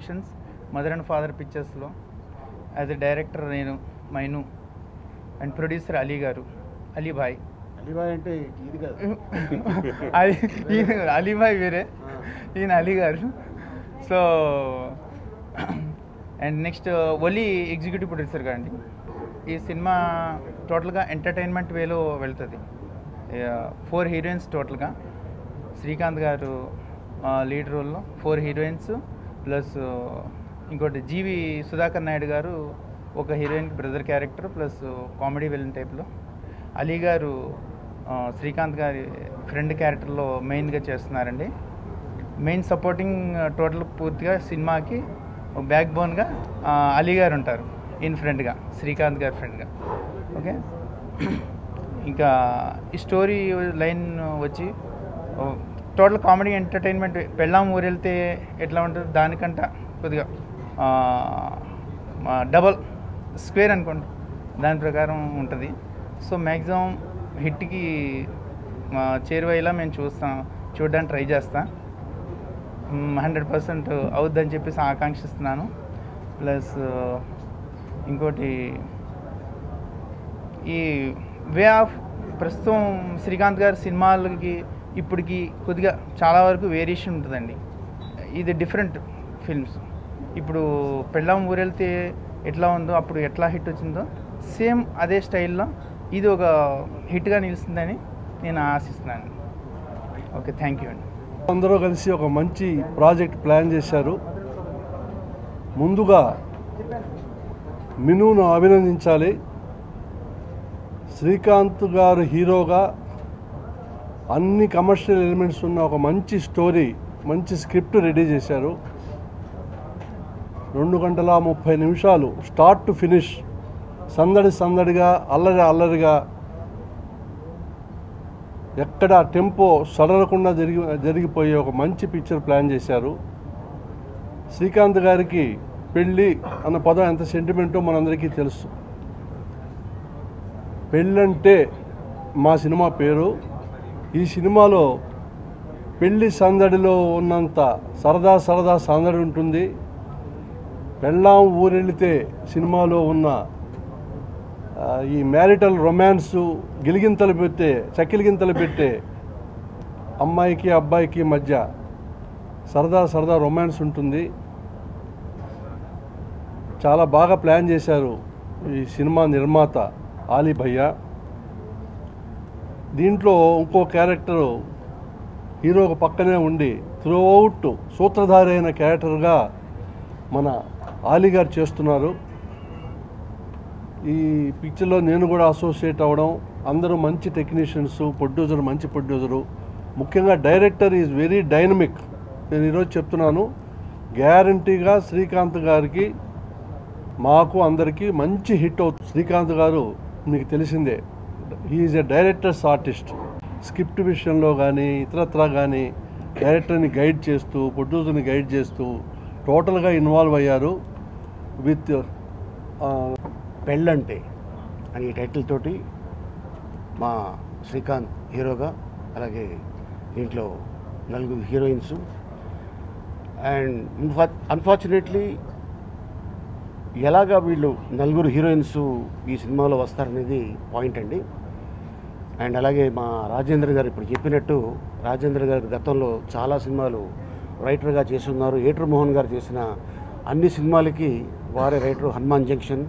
Productions mother and father పిక్చర్స్లో as a director నేను Mainu and producer Alibhai అంటే ఇది కాదు అలీభాయ్ వేరే, ఈయన అలీ గారు. సో అండ్ నెక్స్ట్ ఒలి ఎగ్జిక్యూటివ్ ప్రొడ్యూసర్ గారండి. ఈ సినిమా టోటల్గా ఎంటర్టైన్మెంట్ వేలో వెళ్తుంది. 4 హీరోయిన్స్ టోటల్గా. శ్రీకాంత్ గారు లీడ్ రోల్లో 4 హీరోయిన్స్ ప్లస్ ఇంకోటి జీవి సుధాకర్ నాయుడు గారు ఒక హీరోయిన్కి brother character plus comedy villain టైప్లో. అలీ గారు శ్రీకాంత్ గారి ఫ్రెండ్ క్యారెక్టర్లో మెయిన్గా చేస్తున్నారండి. మెయిన్ సపోర్టింగ్ టోటల్ పూర్తిగా సినిమాకి బ్యాక్ బోన్గా అలీ గారు ఉంటారు, ఈయన ఫ్రెండ్గా, శ్రీకాంత్ గారి ఫ్రెండ్గా. ఓకే, ఇంకా ఈ స్టోరీ లైన్ వచ్చి టోటల్ కామెడీ ఎంటర్టైన్మెంట్. పెళ్ళాం ఊరెళ్తే ఎట్లా ఉంటుంది దానికంట కొద్దిగా డబల్ స్క్వేర్ అనుకోండి, దాని ప్రకారం ఉంటుంది. సో మ్యాక్సిమం హిట్కి చేరువయ్యేలా మేము చూడడానికి ట్రై చేస్తాం. 100% అవుద్దని చెప్పేసి ఆకాంక్షిస్తున్నాను. ప్లస్ ఇంకోటి ఈ వే ఆఫ్ ప్రస్తుతం శ్రీకాంత్ గారి సినిమాలకి ఇప్పటికి కొద్దిగా చాలా వరకు వేరియేషన్ ఉంటుందండి. ఇది డిఫరెంట్ ఫిల్మ్స్. ఇప్పుడు పెళ్ళాం ఊరెళ్తే ఎట్లా ఉందో, అప్పుడు ఎట్లా హిట్ వచ్చిందో సేమ్ అదే స్టైల్లో ఇది ఒక హిట్గా నిలుస్తుందని నేను ఆశిస్తున్నాను. ఓకే, థ్యాంక్ యూ అండి. అందరూ కలిసి ఒక మంచి ప్రాజెక్ట్ ప్లాన్ చేశారు. ముందుగా మినును అభినందించాలి. శ్రీకాంత్ గారు హీరోగా అన్ని కమర్షియల్ ఎలిమెంట్స్ ఉన్న ఒక మంచి స్టోరీ, మంచి స్క్రిప్ట్ రెడీ చేశారు. 2 గంటల 30 నిమిషాలు స్టార్ట్ టు ఫినిష్ సందడిగా అల్లరిగా ఎక్కడ టెంపో సడలకుండా జరిగిపోయే ఒక మంచి పిక్చర్ ప్లాన్ చేశారు. శ్రీకాంత్ గారికి పెళ్ళి అన్న పదం ఎంత సెంటిమెంటో మనందరికీ తెలుసు. పెళ్ళంటే మా సినిమా పేరు. ఈ సినిమాలో పెళ్ళి సందడిలో ఉన్నంత సరదా సందడి ఉంటుంది. పెళ్ళాం ఊరెళితే సినిమాలో ఉన్న ఈ మ్యారిటల్ రొమాన్సు చక్కిలిగింతలు పెట్టే అమ్మాయికి అబ్బాయికి మధ్య సరదా రొమాన్స్ ఉంటుంది. చాలా బాగా ప్లాన్ చేశారు ఈ సినిమా నిర్మాత ఆలీ భయ్యా. దీంట్లో ఇంకో క్యారెక్టరు హీరోకు పక్కనే ఉండి త్రూఅవుట్ సూత్రధారి అయిన క్యారెక్టర్గా మన ఆలీ గారు చేస్తున్నారు. ఈ పిక్చర్లో నేను కూడా అసోసియేట్ అవ్వడం, అందరూ మంచి టెక్నీషియన్స్, మంచి ప్రొడ్యూసరు, ముఖ్యంగా డైరెక్టర్ ఈజ్ వెరీ డైనమిక్. నేను ఈరోజు చెప్తున్నాను, గ్యారంటీగా శ్రీకాంత్ గారికి మాకు అందరికీ మంచి హిట్ అవుతుంది. శ్రీకాంత్ గారు మీకు తెలిసిందే, he's a director's artist. Script విషయంలో కానీ ఇతరత్రా కానీ డైరెక్టర్ని గైడ్ చేస్తూ, ప్రొడ్యూసర్ని గైడ్ చేస్తూ టోటల్గా ఇన్వాల్వ్ అయ్యారు. విత్ పెళ్ళంటే అని ఈ టైటిల్ తోటి మా శ్రీకాంత్ హీరోగా, అలాగే దీంట్లో 4 హీరోయిన్స్. అండ్ అన్ఫార్చునేట్లీ ఎలాగా వీళ్ళు 4 హీరోయిన్స్ ఈ సినిమాలో వస్తారనేది పాయింట్ అండి. అండ్ అలాగే మా రాజేంద్ర గారు ఇప్పుడు చెప్పినట్టు, రాజేంద్ర గారు గతంలో చాలా సినిమాలు రైటర్గా చేస్తున్నారు. ఏటర్ మోహన్ గారు చేసిన అన్ని సినిమాలకి వారే రైటర్. హనుమాన్ జంక్షన్,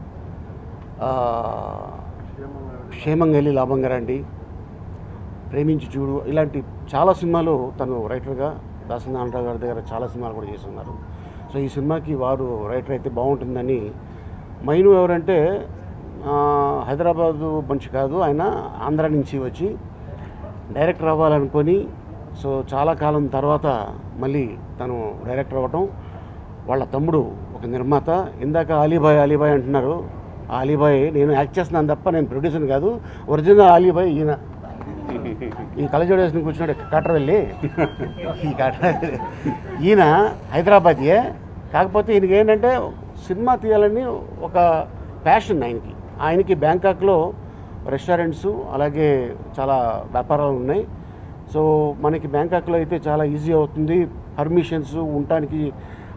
క్షేమంగలి లాభంగారండి, ప్రేమించి చూడు, ఇలాంటి చాలా సినిమాలు తను రైటర్గా దాసనారాయణరావు గారి దగ్గర చాలా సినిమాలు కూడా చేస్తున్నారు. సో ఈ సినిమాకి వారు రైటర్ అయితే బాగుంటుందని. మైను ఎవరంటే హైదరాబాదు మనిషి కాదు, ఆయన ఆంధ్ర నుంచి వచ్చి డైరెక్టర్ అవ్వాలనుకొని, సో చాలా కాలం తర్వాత మళ్ళీ తను డైరెక్టర్ అవ్వటం. వాళ్ళ తమ్ముడు ఒక నిర్మాత. ఇందాక అలీభాయ్ అంటున్నారు. అలీభాయ్ నేను యాక్ట్ చేస్తున్నాను తప్ప నేను ప్రొడ్యూసర్ కాదు. ఒరిజినల్ అలీభాయ్ ఈయన. ఈ కళ్ళజోడు వేసుకుని కూర్చున్నాడు కాట్రవెల్లి. ఈ ఈయన హైదరాబాద్యే. కాకపోతే ఈయనకి ఏంటంటే సినిమా తీయాలని ఒక ప్యాషన్ ఆయనకి బ్యాంకాక్లో రెస్టారెంట్స్ అలాగే చాలా వ్యాపారాలు ఉన్నాయి. సో మనకి బ్యాంకాక్లో అయితే చాలా ఈజీ అవుతుంది. పర్మిషన్స్ ఉండటానికి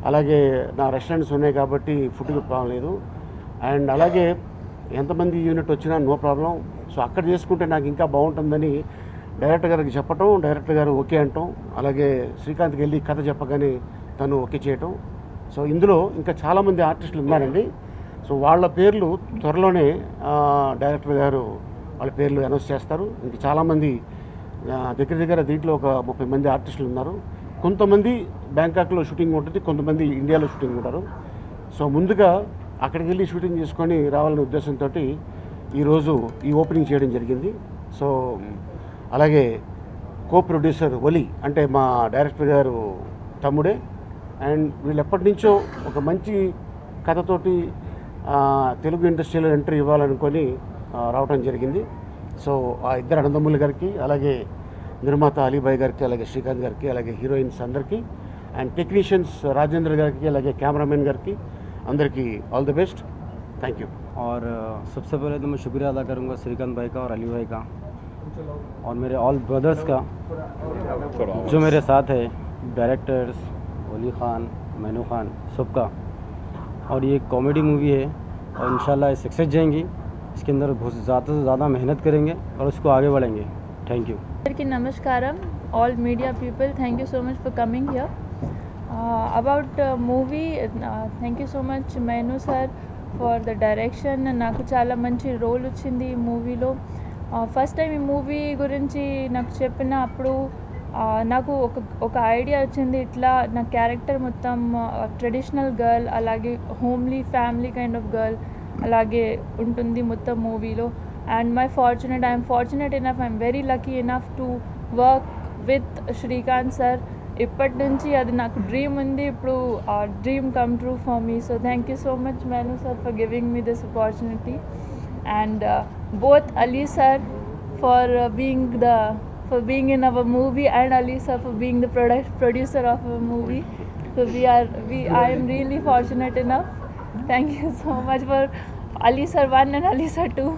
అలాగే నా రెస్టారెంట్స్ ఉన్నాయి కాబట్టి ఫుడ్కి ప్రాబ్లం లేదు. అండ్ అలాగే ఎంతమంది యూనిట్ వచ్చినా నో ప్రాబ్లం. సో అక్కడ చేసుకుంటే నాకు ఇంకా బాగుంటుందని డైరెక్టర్ గారికి చెప్పటం, డైరెక్టర్ గారు ఓకే అంటాం, అలాగే శ్రీకాంత్కి వెళ్ళి కథ చెప్పగానే తను ఓకే చేయటం. సో ఇందులో ఇంకా చాలామంది ఆర్టిస్టులు ఉన్నారండి. సో వాళ్ళ పేర్లు త్వరలోనే డైరెక్టర్ గారు వాళ్ళ పేర్లు అనౌన్స్ చేస్తారు. ఇంకా చాలామంది దగ్గర దీంట్లో ఒక 30 మంది ఆర్టిస్టులు ఉన్నారు. కొంతమంది బ్యాంకాక్లో షూటింగ్ ఉంటుంది, కొంతమంది ఇండియాలో షూటింగ్ ఉంటారు. సో ముందుగా అక్కడికి వెళ్ళి షూటింగ్ చేసుకొని రావాలనే ఉద్దేశంతో ఈరోజు ఈ ఓపెనింగ్ చేయడం జరిగింది. సో అలాగే కో ప్రొడ్యూసర్ ఒలి అంటే మా డైరెక్టర్ గారు తమ్ముడే. అండ్ వీళ్ళు ఎప్పటి నుంచో ఒక మంచి కథతోటి తెలుగు ఇండస్ట్రీలో ఎంట్రీ ఇవ్వాలనుకొని రావడం జరిగింది. సో ఆ ఇద్దరు అన్నదమ్ముల గారికి, అలాగే నిర్మాత అలీబాయ్ గారికి, అలాగే శ్రీకాంత్ గారికి, అలాగే హీరోయిన్స్ అందరికీ, అండ్ టెక్నీషియన్స్ రాజేంద్ర గారికి, అలాగే కెమెరామెన్ గారికి అందరికీ all the best. Thank you. और सबसे पहले तो मैं शुक्रिया अदा करूँगा श्रीकांत भाई का और अली भाई का और मेरे ऑल ब्रदर्स का जो मेरे साथ है, डायरेक्टर्स वली ख़ान, मैनू ख़ान, सबका. और ये कॉमेडी मूवी है और इंशाल्लाह ये सक्सेस जाएंगी. इसके अंदर बहुत ज़्यादा से ज़्यादा मेहनत करेंगे और उसको आगे बढ़ेंगे. Thank you. Namaskaram, all media people. Thank you so much for coming here. About movie, thank you so much Menu sir for the direction. నాకు చాలా మంచి రోల్ వచ్చింది ఈ మూవీలో. ఫస్ట్ టైం ఈ మూవీ గురించి నాకు చెప్పినప్పుడు నాకు ఒక ఐడియా వచ్చింది. ఇట్లా నా క్యారెక్టర్ మొత్తం ట్రెడిషనల్ గర్ల్, అలాగే homely family kind of girl అలాగే ఉంటుంది మొత్తం మూవీలో. And I'm fortunate enough, I'm very lucky enough to work with Srikanth sir. ఇప్పటి నుంచి అది నాకు డ్రీమ్ ఉంది, ఇప్పుడు ఆ dream come true for me. So thank you so much Mainu sir for giving me this opportunity, and both Ali sir for being in our movie, and Ali sir for being the producer of our movie. So I am really fortunate enough. Thank you so much for Ali sir 1 and Ali sir 2.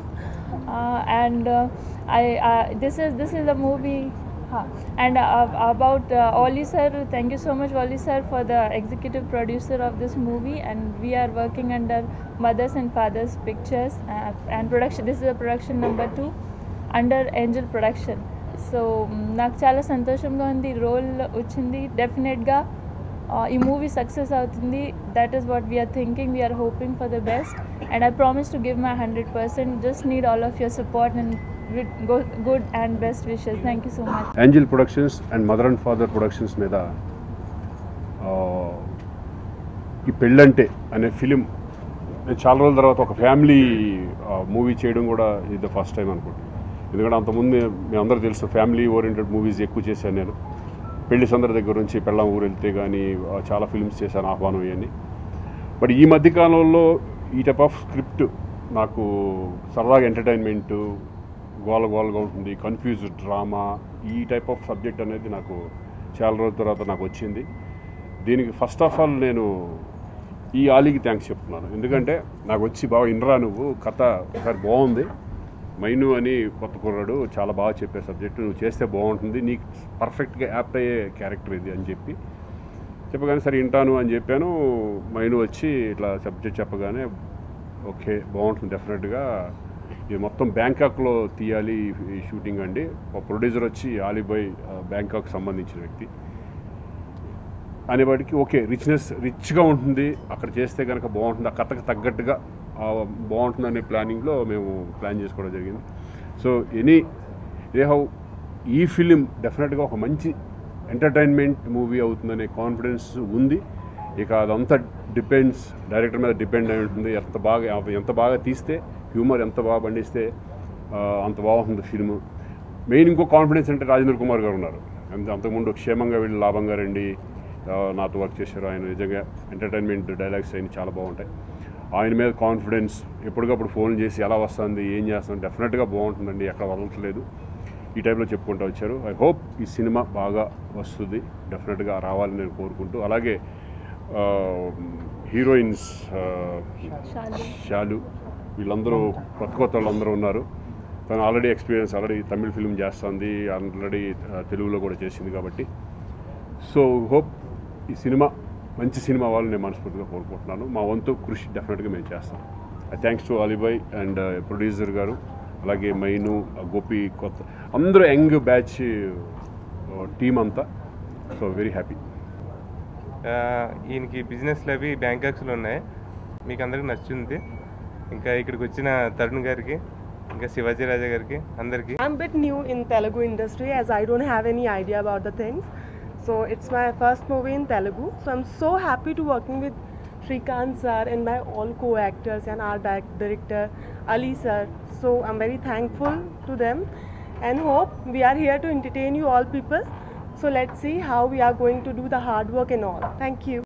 This is a movie. And about Oli sir, thank you so much Oli sir for the executive producer of this movie, and we are working under Mothers and Fathers Pictures and production. This is a production number 2 under Angel Production. So నాకు చాలా సంతోషంగా ఉంది, role వచ్చింది. డెఫినెట్గా ఈ movie success అవుతుంది. That is what we are thinking. We are hoping for the best, and I promise to give my 100%. Just need all of your support and good and best wishes. Thank you so much. Angel Productions and Mother and Father Productions మీద ఈ పెళ్ళంటే అనే film నేను చాలా రోజుల తర్వాత ఒక family movie చేయడం కూడా ఇది ఫస్ట్ టైం అనుకుంటున్నాను. ఎందుకంటే అంతకుముందు మేమందరూ తెలుసు ఫ్యామిలీ ఓరియంటెడ్ మూవీస్ ఎక్కువ చేశాను నేను. పెళ్లి సందడి దగ్గర నుంచి పెళ్ళాం ఊరు వెళ్తే కానీ చాలా ఫిల్మ్స్ చేశాను, ఆహ్వానం ఇవన్నీ. బట్ ఈ మధ్యకాలంలో ఈ టైప్ ఆఫ్ స్క్రిప్ట్ నాకు సరదాగా ఎంటర్టైన్మెంటు, గోలగోలగా ఉంటుంది, కన్ఫ్యూజ్డ్ డ్రామా, ఈ టైప్ ఆఫ్ సబ్జెక్ట్ అనేది నాకు చాలా రోజుల తర్వాత నాకు వచ్చింది. దీనికి ఫస్ట్ ఆఫ్ ఆల్ నేను ఈ ఆలీకి థ్యాంక్స్ చెప్తున్నాను. ఎందుకంటే నాకు వచ్చి బాగా ఇన్రా నువ్వు కథ ఒకసారి బాగుంది, మైను అని కొత్త కుర్రాడు చాలా బాగా చెప్పే సబ్జెక్టు, నువ్వు చేస్తే బాగుంటుంది, నీకు పర్ఫెక్ట్గా యాప్ట్ అయ్యే క్యారెక్టర్ ఇది అని చెప్పగానే సరే వింటాను అని చెప్పాను. మైను వచ్చి ఇట్లా సబ్జెక్ట్ చెప్పగానే ఓకే బాగుంటుంది డెఫినెట్గా, ఇది మొత్తం బ్యాంకాక్లో తీయాలి ఈ షూటింగ్ అండి. ఒక ప్రొడ్యూసర్ వచ్చి అలీబాయ్ బ్యాంకాక్ సంబంధించిన వ్యక్తి అనేవాడికి ఓకే రిచ్గా ఉంటుంది, అక్కడ చేస్తే కనుక బాగుంటుంది, ఆ కథకు తగ్గట్టుగా బాగుంటుందనే ప్లానింగ్లో మేము ప్లాన్ చేసుకోవడం జరిగింది. సో ఈ ఫిలిం డెఫినెట్గా ఒక మంచి ఎంటర్టైన్మెంట్ మూవీ అవుతుందనే కాన్ఫిడెన్స్ ఉంది. ఇక అదంతా డిపెండ్స్ డైరెక్టర్ మీద డిపెండ్ అయి ఉంటుంది. ఎంత బాగా తీస్తే, హ్యూమర్ ఎంత బాగా పండిస్తే అంత బాగుంటుంది ఫిల్మ్. మెయిన్ ఇంకో కాన్ఫిడెన్స్ అంటే రాజేంద్ర కుమార్ గారు ఉన్నారు. అంతకుముందు క్షేమంగా వెళ్ళి లాభంగా రండి నాతో వర్క్ చేశారు. ఆయన నిజంగా ఎంటర్టైన్మెంట్ డైలాగ్స్ అయినా చాలా బాగుంటాయి. ఆయన మీద కాన్ఫిడెన్స్, ఎప్పటికప్పుడు ఫోన్ చేసి ఎలా వస్తుంది ఏం చేస్తుంది, డెఫినెట్గా బాగుంటుందండి, ఎక్కడ వదలట్లేదు, ఈ టైప్లో చెప్పుకుంటూ వచ్చారు. ఐ హోప్ ఈ సినిమా బాగా వస్తుంది, డెఫినెట్గా రావాలని నేను కోరుకుంటూ, అలాగే హీరోయిన్స్ షాలు వీళ్ళందరూ కొత్త వాళ్ళందరూ ఉన్నారు. తను ఆల్రెడీ తమిళ్ ఫిల్మ్ చేస్తుంది, ఆల్రెడీ తెలుగులో కూడా చేసింది కాబట్టి. సో హోప్ ఈ సినిమా మంచి సినిమా అవ్వాలని నేను మనస్ఫూర్తిగా కోరుకుంటున్నాను. మా వంతు కృషి డెఫినెట్గా మేము చేస్తాం. Thanks to Alibhai and producer గారు, అలాగే మైను, గోపి, కొత్త అందరూ యంగ్ బ్యాచ్ టీమ్ అంతా. So very happy. ఈయనకి బిజినెస్లు అవి బ్యాంకాక్స్లో ఉన్నాయి, మీకు అందరికి నచ్చుంది. ఇంకా ఇక్కడికి వచ్చిన తరుణ్ గారికి, ఇంకా శివాజీ రాజా గారికి అందరికీ. I'm a bit new in Telugu industry as I don't have any idea about the things. So it's my first movie in Telugu. So I'm so happy to working with Shrikant sir and my all co-actors and our director Ali sir. So I'm very thankful to them and hope we are here to entertain you all people. So let's see how we are going to do the hard work and all. Thank you.